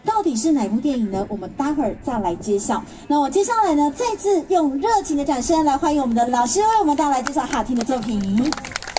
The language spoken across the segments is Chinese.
到底是哪部电影呢？我们待会儿再来揭晓。那我接下来呢，再次用热情的掌声来欢迎我们的老师为我们带来介绍好听的作品。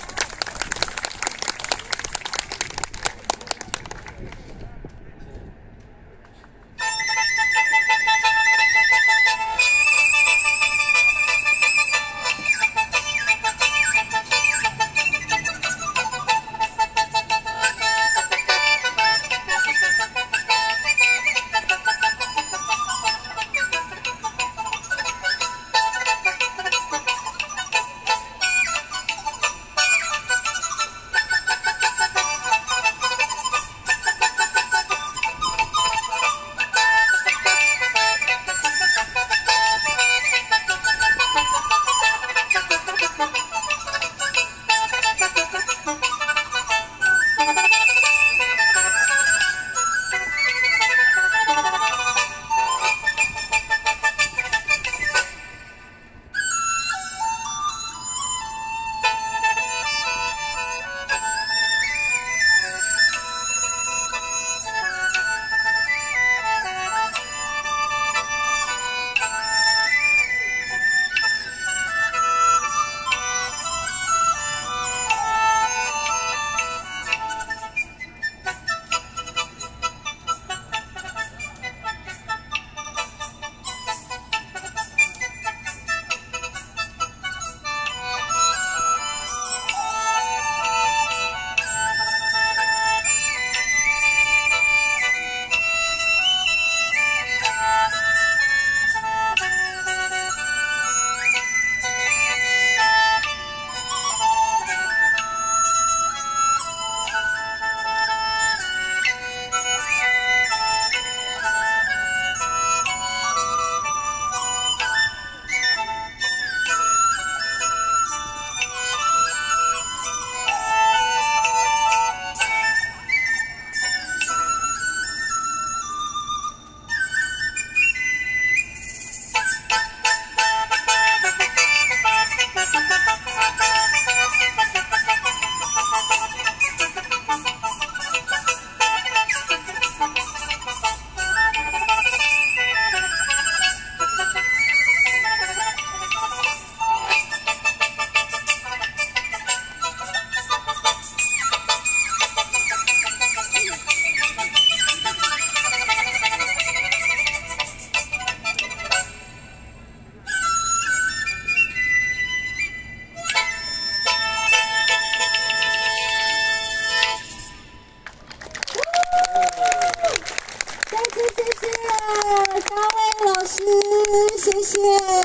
谢谢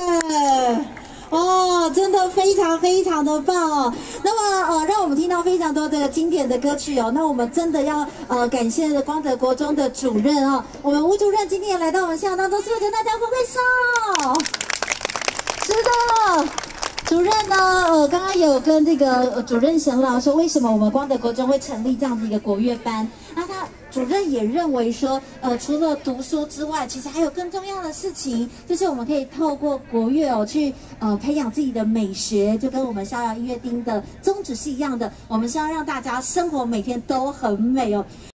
哦，真的非常的棒哦。那么让我们听到非常多的经典的歌曲哦。那我们真的要感谢光德国中的主任哦，我们吴主任今天也来到我们现场当中，是不是跟大家挥挥手？是的。主任呢，刚刚有跟这个主任沈老说，为什么我们光德国中会成立这样的一个国乐班？那他主任也认为说，除了读书之外，其实还有更重要的事情，就是我们可以透过国乐哦，去培养自己的美学，就跟我们逍遥音乐厅的宗旨是一样的，我们是要让大家生活每天都很美哦。